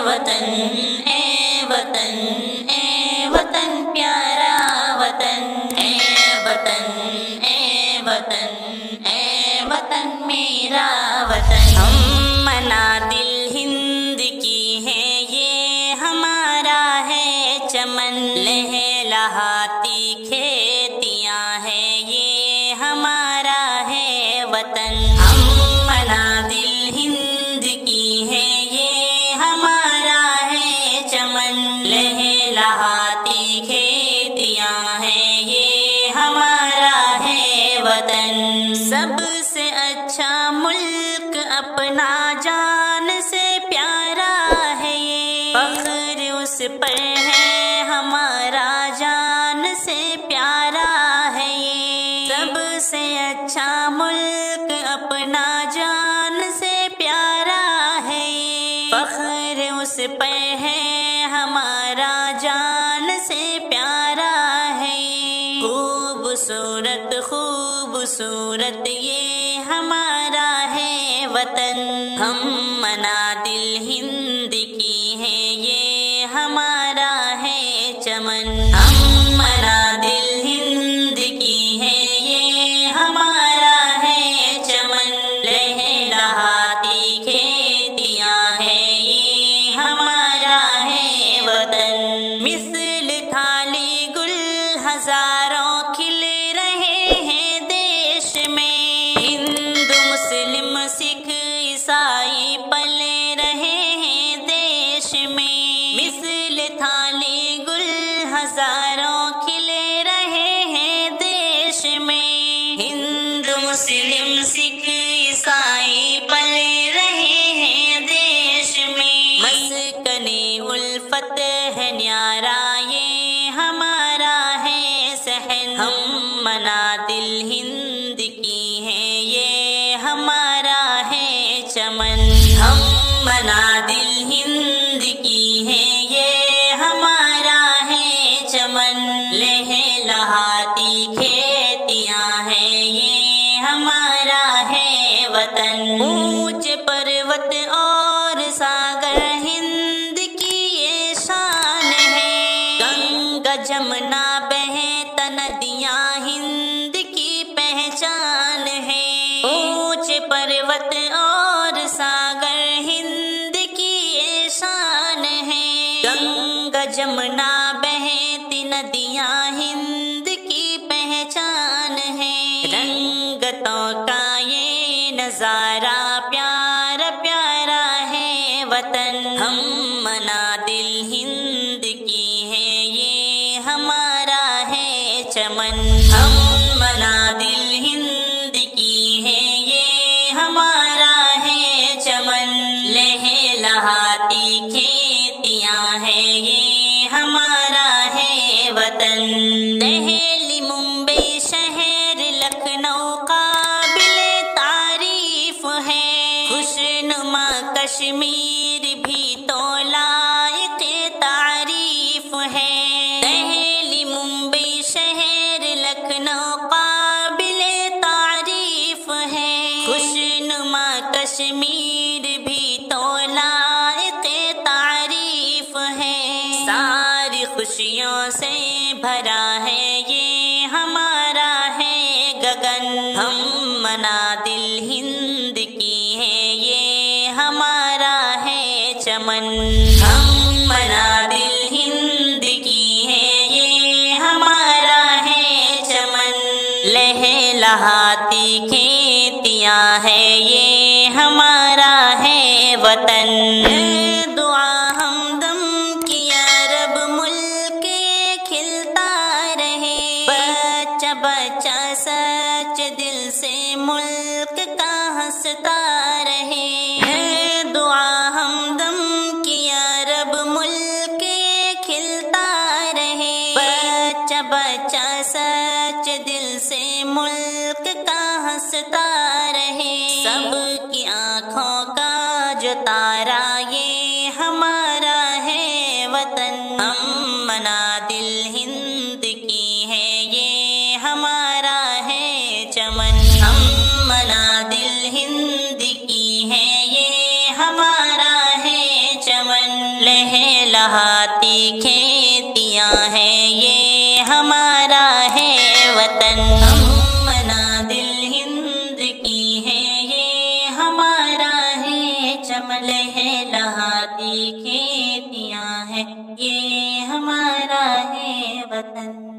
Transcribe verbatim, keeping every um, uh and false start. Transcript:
وطن اے وطن اے وطن پیارا وطن اے وطن اے وطن اے وطن میرا وطن ہم منازل ہند کی ہے یہ ہمارا ہے چمن لہلہاتی کھیتیاں ہیں یہ ہمارا ہے وطن ہم منازل ہند کی ہے یہ ہمارا ہے چمن لہلہاتی کھیتیاں ہیں یہ ہمارا ہے وطن سب سے اچھا ملک اپنا جان سے پیارا ہے یہ فخر اس پر ہے ہمارا جان سے پیارا ہے یہ سب سے اچھا ملک اپنا جان سے پیارا ہے یہ فخر اس پر ہے ہمارا جان سے پیارا ہے یہ خوبصورت خوبصورت یہ ہمارا ہے وطن ہم منازل ہند کی ہے یہ ہمارا ہے چمن ہم منازل ہند کی ہے یہ ہمارا ہے چمن لہلہاتی کھیتیاں ہیں یہ ہمارا ہے وطن مثل تھالی گل ہزاروں کھل رہے ہیں دیش میں ہندو مسلم سکھ عیسائی پل رہے ہیں دیش میں مثل تھالی گل ہزاروں کھل رہے ہیں دیش میں ہندو مسلم سکھ عیسائی پل رہے ہیں دیش میں مسکن الفت ہے نیارا یہ ہمارا ہے صحن ہم منازل ہند کی ہے یہ ہمارا ہے چمن ہم منازل ہند کی ہے یہ ہمارا ہے چمن لہلہاتی کھیتیاں ہیں یہ ہمارا ہے وطن اونچ پروت اور ساگر ہند کی یہ شان ہے گنگا جمنا بہتا ندیاں ہند کی پہچان ہے اونچ پروت اور ساگر ہند کی یہ شان ہے گنگا جمنا بہتی ندیاں ہند کی پہچان ہے رنگتوں کا یہ نظارہ پیارا پیارا ہے وطن ہم منازل ہند کی ہے یہ ہمارا ہے چمن ہم منازل ہند کی ہے یہ ہمارا ہے چمن لہلہاتی کھیتیاں ہیں یہ ہمارا ہے وطن دہلی ممبئی شہر لکھنؤ قابل تعریف ہے خوشنما کشمیر بھی تو لائق تعریف ہے دہلی ممبئی شہر لکھنؤ قابل تعریف ہے خوشنما کشمیر بھی تو لائق تعریف ہے ساری خوشیوں سے بھرا ہے یہ ہمارا ہے گگن ہم منازل ہند کی ہے یہ ہمارا ہے چمن ہم منازل ہند کی ہے یہ ہمارا ہے چمن لہلہاتی کھیتیاں ہیں یہ ہمارا ہے وطن دعا ہمدم کیا رب ملک کھلتا رہے بچہ بچہ سچ دل سے ملک کا ہنستا رہے دعا ہمدم کیا رب ملک کھلتا رہے بچہ بچہ سچ دل سے ملک کا ہنستا رہے سب کی آنکھوں کا جو تارا یہ ہمارا ہے وطن ہم منازل ہند کی ہے یہ ہمارا ہے چمن ہم منازل ہند کی ہے یہ ہمارا ہے چمن لہلاتی کھیتیاں ہیں، یہ ہمارا ہے وطن۔ منادل ہند کی ہے، یہ ہمارا ہے چمن، لہلاتی کھیتیاں ہیں، یہ ہمارا ہے وطن۔